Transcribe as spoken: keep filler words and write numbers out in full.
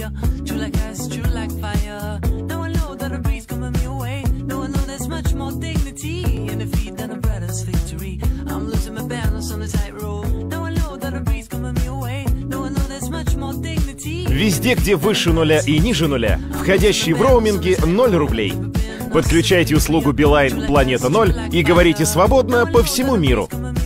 desire. True like ice, true like fire. Now I know that a breeze coming me away. Now I know there's much more dignity in defeat than a brother's victory. I'm losing my balance on the tightrope. Now I know that a breeze coming me away. Now I know there's much more dignity. Везде, где выше нуля и ниже нуля, входящие в роуминге ноль рублей. Подключайте услугу Билайн Планета ноль и говорите свободно по всему миру.